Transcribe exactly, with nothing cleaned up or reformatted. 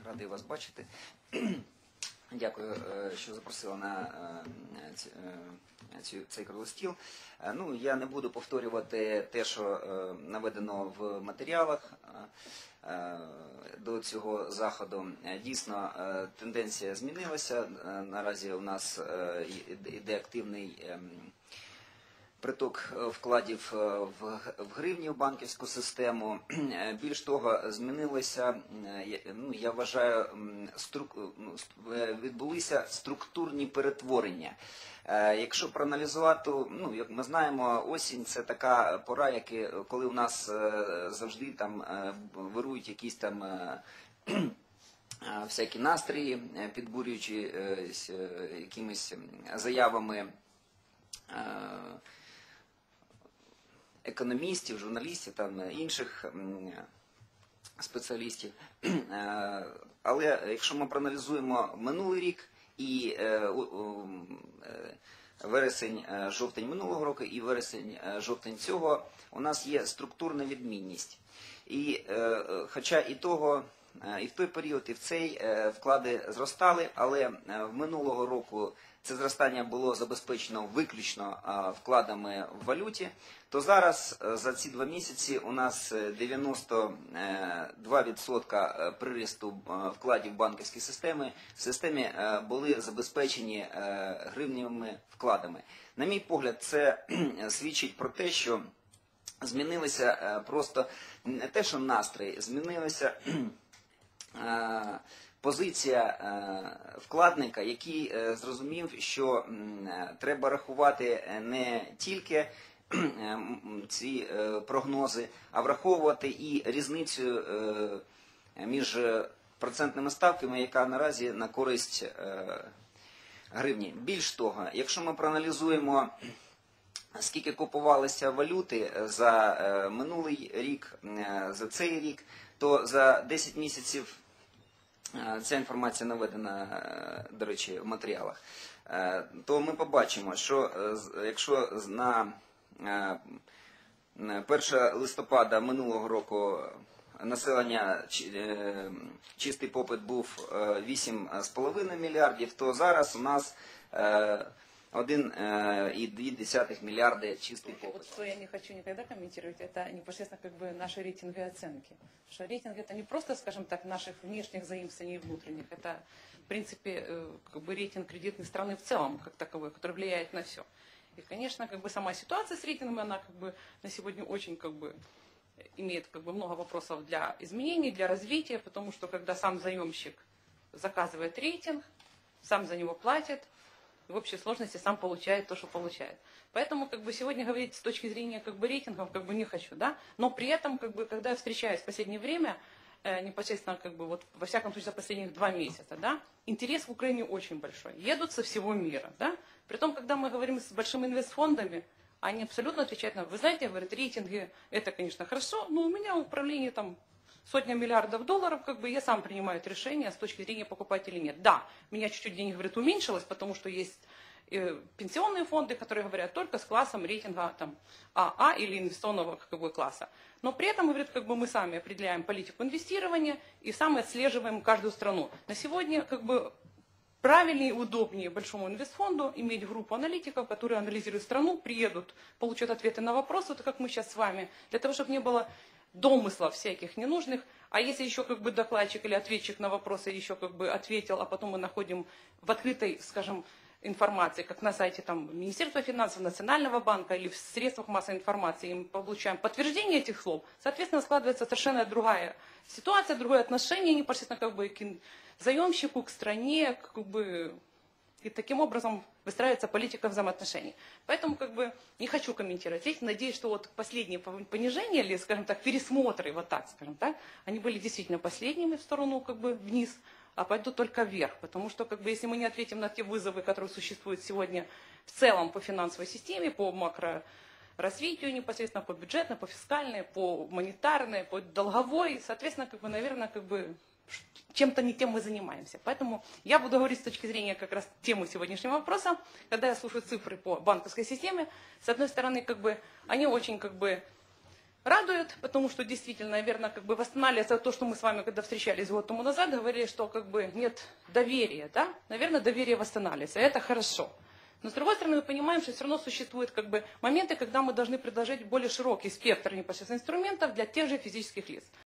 радий вас бачити. Дякую, що запросили на цей круглий стіл. Ну, я не буду повторювати те, що наведено в матеріалах до цього заходу. Дійсно, тенденція змінилася. Наразі у нас йде активний приток вкладів в гривні в банківську систему. Більш того, змінилося, ну, я вважаю, струк... відбулися структурні перетворення. Якщо проаналізувати, ну, як ми знаємо, осінь – це така пора, які, коли у нас завжди там вирують якісь там всякі настрої, підбурюючи якимись заявами економістів, журналістів, там, інших спеціалістів. Але якщо ми проаналізуємо минулий рік і вересень-жовтень минулого року і вересень-жовтень цього, у нас є структурна відмінність. І хоча і того, і в той період, і в цей вклади зростали, але в минулого року це зростання було забезпечено виключно вкладами в валюті, то зараз за ці два місяці у нас дев'яносто два відсотки приросту вкладів банківської системи в системі були забезпечені гривневими вкладами. На мій погляд, це свідчить про те, що змінилися просто не те, що настрої, змінилися позиція вкладника, який зрозумів, що треба рахувати не тільки ці прогнози, а враховувати і різницю між процентними ставками, яка наразі на користь гривні. Більш того, якщо ми проаналізуємо, скільки купувалося валюти за минулий рік, за цей рік, то за десять місяців, ця інформація наведена, до речі, в матеріалах, то ми побачимо, що якщо на першого листопада минулого року населення, чистий попит був вісім з половиною мільярдів, то зараз у нас один и две десятых миллиарда чистый попыт. Вот что я не хочу никогда комментировать, это непосредственно как бы наши рейтинги и оценки. Потому что рейтинг это не просто, скажем так, наших внешних заимствований и внутренних, это, в принципе, как бы рейтинг кредитной страны в целом, как таковой, который влияет на все. И, конечно, как бы сама ситуация с рейтингом, она как бы на сегодня очень как бы имеет как бы много вопросов для изменений, для развития, потому что когда сам заемщик заказывает рейтинг, сам за него платит, в общей сложности сам получает то, что получает. Поэтому как бы сегодня говорить с точки зрения как бы рейтингов как бы не хочу, да. Но при этом как бы когда я встречаюсь в последнее время э, непосредственно как бы вот во всяком случае за последних два месяца, да, интерес в Украине очень большой. Едут со всего мира, да. Притом когда мы говорим с большими инвестфондами, они абсолютно отвечают нам. Вы знаете, говорят, рейтинги это конечно хорошо, но у меня управление там сотня миллиардов долларов, как бы я сам принимаю решение с точки зрения покупать или нет. Да, у меня чуть-чуть денег, говорит, уменьшилось, потому что есть э, пенсионные фонды, которые говорят только с классом рейтинга там, АА или инвестиционного как бы, класса. Но при этом, говорит, как бы мы сами определяем политику инвестирования и сами отслеживаем каждую страну. На сегодня как бы правильнее и удобнее большому инвестфонду иметь группу аналитиков, которые анализируют страну, приедут, получат ответы на вопросы, вот как мы сейчас с вами, для того, чтобы не было домыслов всяких ненужных, а если еще как бы докладчик или ответчик на вопросы еще как бы ответил, а потом мы находим в открытой, скажем, информации, как на сайте там Министерства финансов, Национального банка или в средствах массовой информации, и мы получаем подтверждение этих слов, соответственно, складывается совершенно другая ситуация, другое отношение непосредственно как бы к заемщику, к стране, как бы, и таким образом выстраивается политика взаимоотношений. Поэтому как бы не хочу комментировать. Здесь надеюсь, что вот последние понижения или, скажем так, пересмотры, вот так, скажем так, они были действительно последними в сторону как бы вниз, а пойдут только вверх. Потому что как бы если мы не ответим на те вызовы, которые существуют сегодня в целом по финансовой системе, по макроразвитию непосредственно, по бюджетной, по фискальной, по монетарной, по долговой, соответственно, как бы, наверное, как бы чем-то не тем мы занимаемся. Поэтому я буду говорить с точки зрения как раз темы сегодняшнего вопроса. Когда я слушаю цифры по банковской системе, с одной стороны, как бы, они очень как бы, радует, потому что действительно, наверное, как бы восстанавливается то, что мы с вами, когда встречались год тому назад, говорили, что как бы нет доверия, да? Наверное, доверие восстанавливается, и это хорошо. Но с другой стороны, мы понимаем, что все равно существуют как бы моменты, когда мы должны предложить более широкий спектр непосредственно инструментов для тех же физических лиц.